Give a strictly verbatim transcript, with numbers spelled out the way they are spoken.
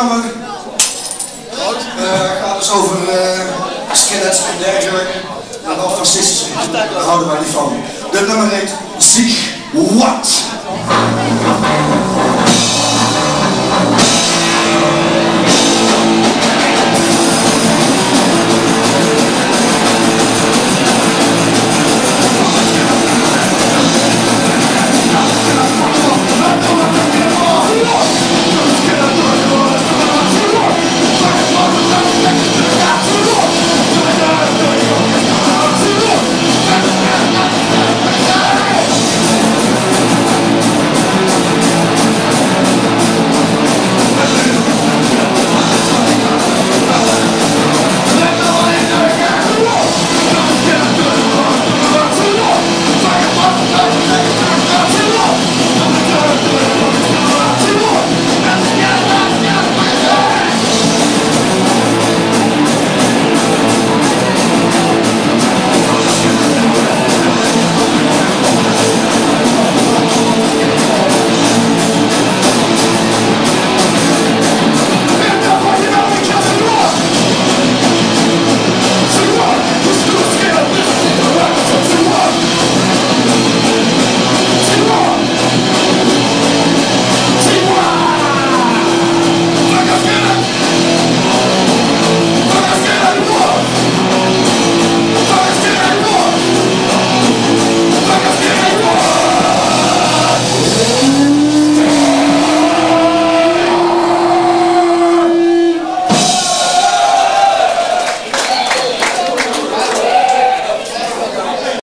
nummer uh, gaat dus over uh, skinheads en dergelijke. En al fascistisch, daar houden wij niet van. Dit nummer heet Sich What?